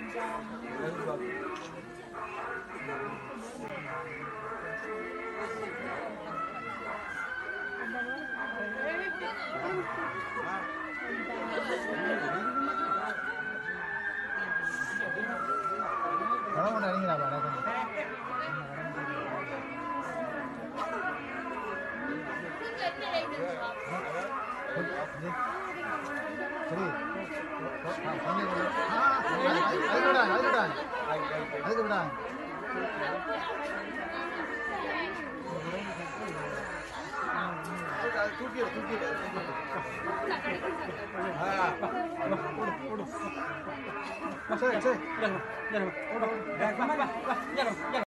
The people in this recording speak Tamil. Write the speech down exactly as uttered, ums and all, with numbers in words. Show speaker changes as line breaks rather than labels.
Kalau mau nanya apa? Sri, அது விடாங்க, அது விடாங்க, அதுக்கு விடாங்க. தூக்கி தூக்கி சரி சரி